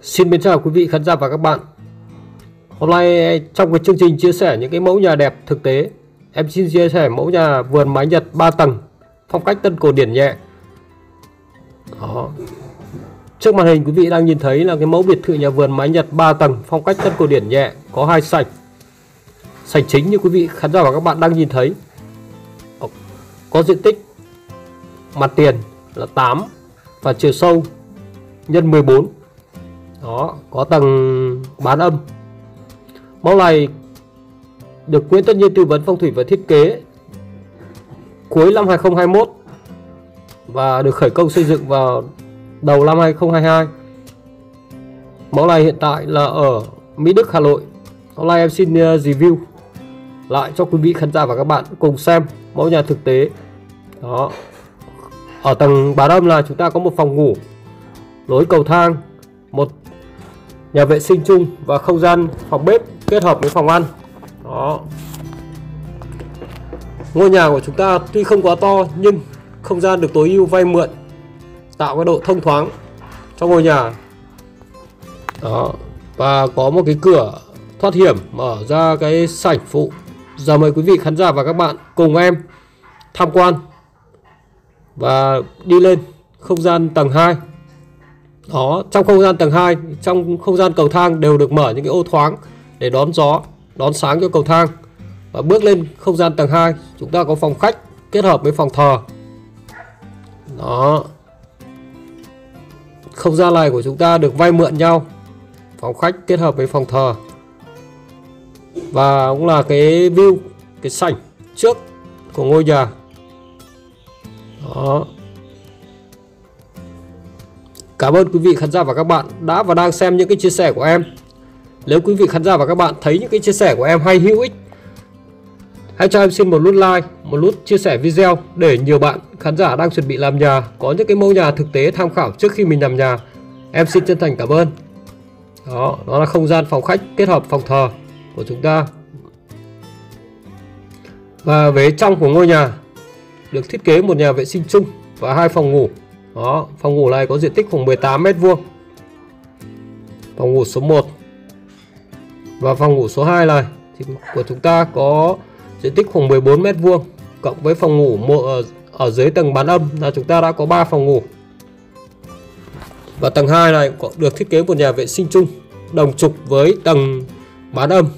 Xin mến chào quý vị khán giả và các bạn. Hôm nay trong cái chương trình chia sẻ những cái mẫu nhà đẹp thực tế, em xin chia sẻ mẫu nhà vườn mái Nhật 3 tầng, phong cách tân cổ điển nhẹ. Đó. Trước màn hình quý vị đang nhìn thấy là cái mẫu biệt thự nhà vườn mái Nhật 3 tầng, phong cách tân cổ điển nhẹ, có 2 sảnh. Sảnh chính như quý vị khán giả và các bạn đang nhìn thấy. Có diện tích mặt tiền là 8 và chiều sâu nhân 14. Đó, có tầng bán âm. Mẫu này được Nguyễn Tất Nhiên tư vấn phong thủy và thiết kế cuối năm 2021 và được khởi công xây dựng vào đầu năm 2022. Mẫu này hiện tại là ở Mỹ Đức, Hà Nội. Hôm nay em xin review lại cho quý vị khán giả và các bạn cùng xem mẫu nhà thực tế. Đó. Ở tầng bán âm là chúng ta có một phòng ngủ, lối cầu thang, một nhà vệ sinh chung và không gian phòng bếp kết hợp với phòng ăn. Đó. Ngôi nhà của chúng ta tuy không quá to nhưng không gian được tối ưu vay mượn, tạo cái độ thông thoáng cho ngôi nhà. Đó. Và có một cái cửa thoát hiểm mở ra cái sảnh phụ. Giờ mời quý vị khán giả và các bạn cùng em tham quan và đi lên không gian tầng 2. Đó, trong không gian tầng 2, trong không gian cầu thang đều được mở những cái ô thoáng để đón gió, đón sáng cho cầu thang. Và bước lên không gian tầng 2, chúng ta có phòng khách kết hợp với phòng thờ. Đó. Không gian này của chúng ta được vay mượn nhau, phòng khách kết hợp với phòng thờ. Và cũng là cái view, cái sảnh trước của ngôi nhà. Đó. Cảm ơn quý vị khán giả và các bạn đã và đang xem những cái chia sẻ của em. Nếu quý vị khán giả và các bạn thấy những cái chia sẻ của em hay hữu ích, hãy cho em xin một nút like, một nút chia sẻ video để nhiều bạn khán giả đang chuẩn bị làm nhà có những cái mẫu nhà thực tế tham khảo trước khi mình làm nhà. Em xin chân thành cảm ơn. Đó, đó là không gian phòng khách kết hợp phòng thờ của chúng ta. Và về trong của ngôi nhà được thiết kế một nhà vệ sinh chung và 2 phòng ngủ. Đó, phòng ngủ này có diện tích khoảng 18 m². Phòng ngủ số 1 và phòng ngủ số 2 này thì của chúng ta có diện tích khoảng 14 m², cộng với phòng ngủ ở dưới tầng bán âm là chúng ta đã có 3 phòng ngủ. Và tầng 2 này được thiết kế một nhà vệ sinh chung đồng trục với tầng bán âm.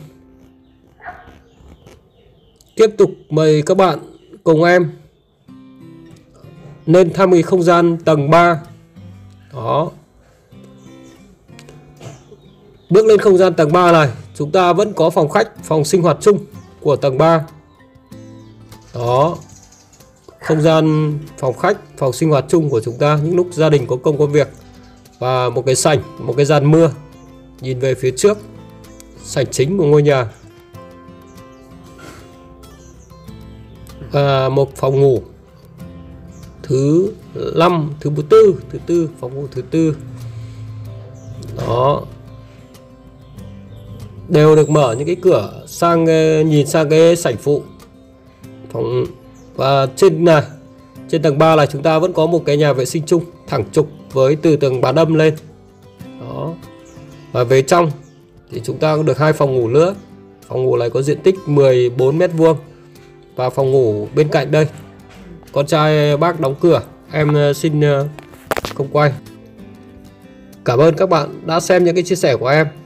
Tiếp tục mời các bạn cùng em nên tham nghị không gian tầng 3. Đó. Bước lên không gian tầng 3 này, chúng ta vẫn có phòng khách, phòng sinh hoạt chung của tầng 3. Đó. Không gian phòng khách, phòng sinh hoạt chung của chúng ta những lúc gia đình có công có việc. Và một cái sảnh, một cái giàn mưa nhìn về phía trước, sảnh chính của ngôi nhà. Và một phòng ngủ thứ 5, thứ 4, phòng ngủ thứ 4. Đó. Đều được mở những cái cửa sang nhìn sang cái sảnh phụ. Và trên tầng 3 là chúng ta vẫn có một cái nhà vệ sinh chung thẳng trục với từ tầng bán âm lên. Đó. Và về trong thì chúng ta có được 2 phòng ngủ nữa. Phòng ngủ này có diện tích 14 m². Và phòng ngủ bên cạnh đây, con trai bác đóng cửa, em xin không quay. Cảm ơn các bạn đã xem những cái chia sẻ của em.